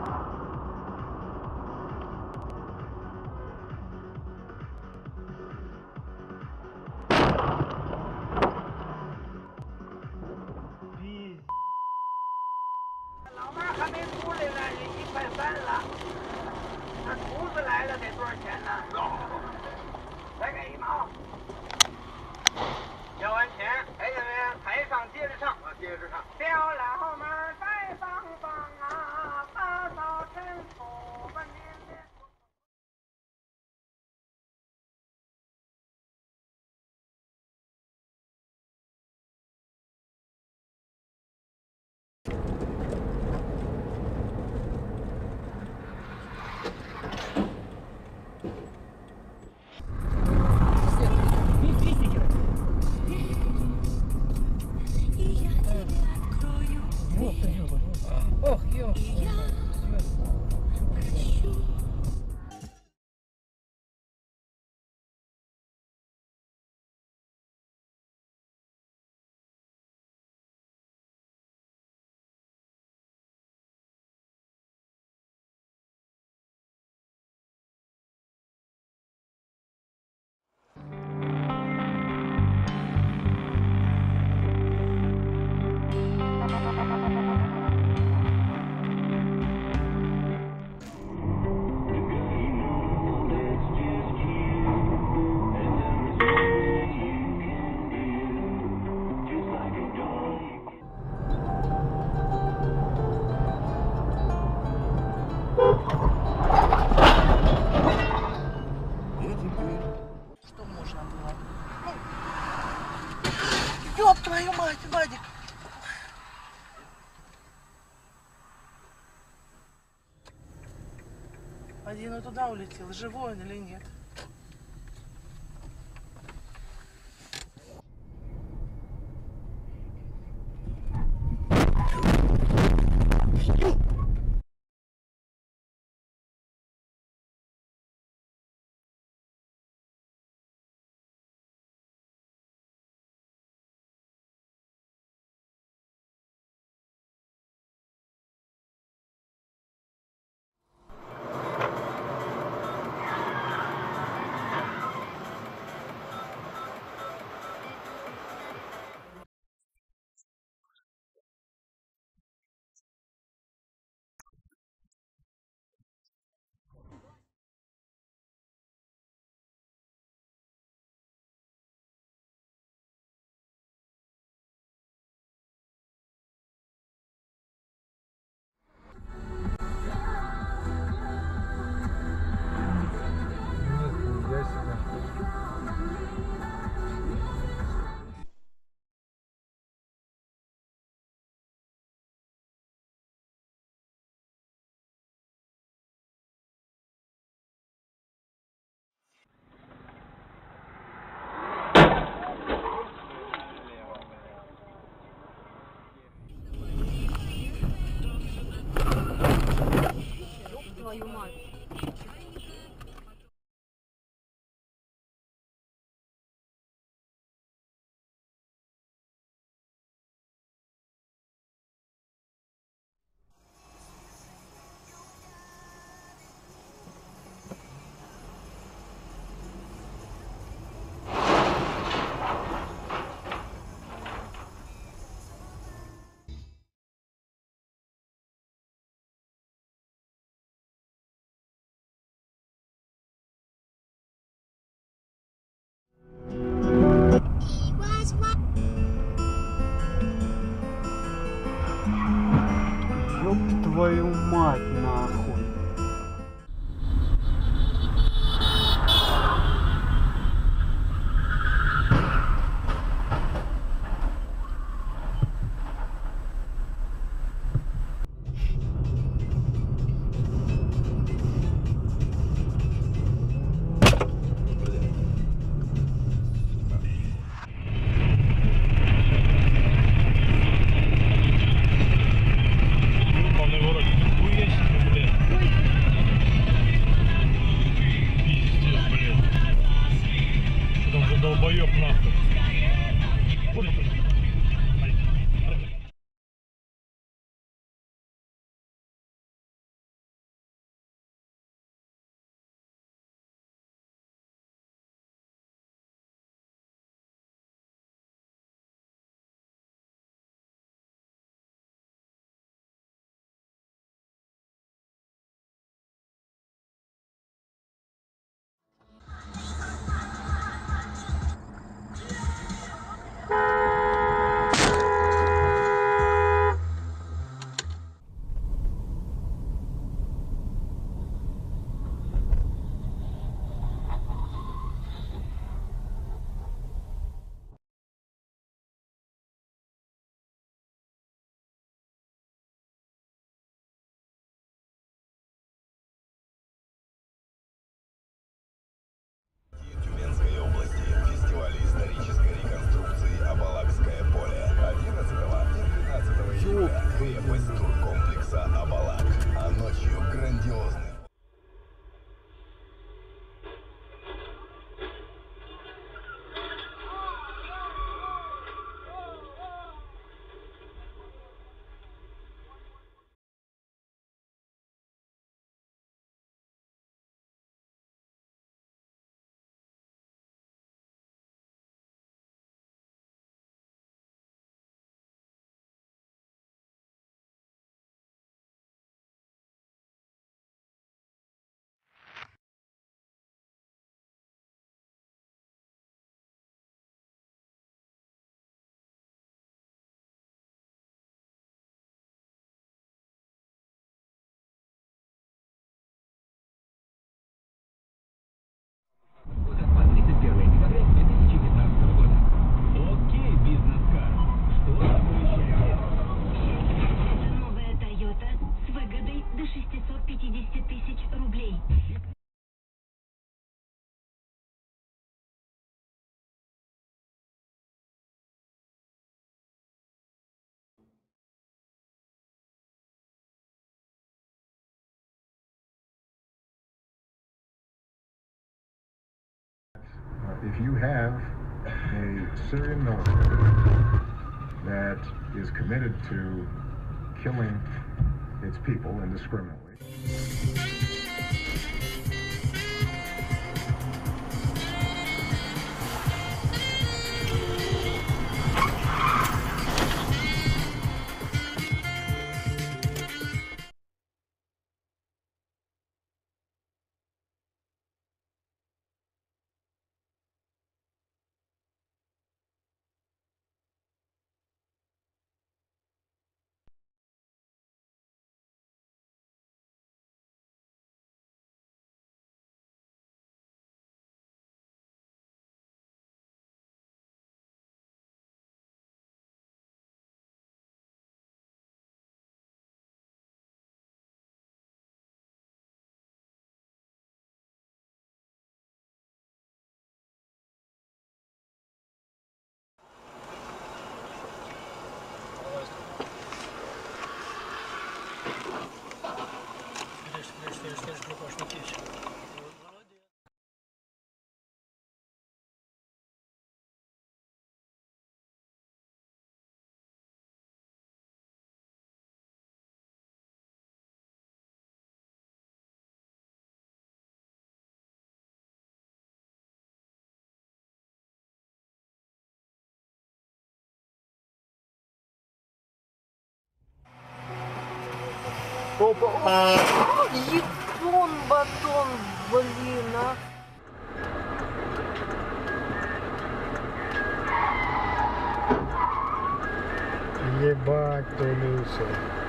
老妈还没出来呢，这1.3块了。那厨子来了得多少钱呢？再给1毛。交完钱，哎，怎么样？台上接着唱，接着唱。小老妹儿再帮帮啊，打扫尘土吧您的。 Ох, ё. Что можно было? Ну, ёб твою мать, Вадик! Один туда улетел, живой он или нет? Твою мать. Ёб твою мать, нахуй. Вони ворог хуєш. новость туркомплекса «Абалак». А ночью грандиозный. По 31 декабря 2015 года. Окей, бизнес-кар. Что такое счастье? Новая Toyota с выгодой до 650 тысяч рублей. If you have a Syrian military that is committed to killing its people indiscriminately, Ебун батон, блин, а. Ебать, Тонуся.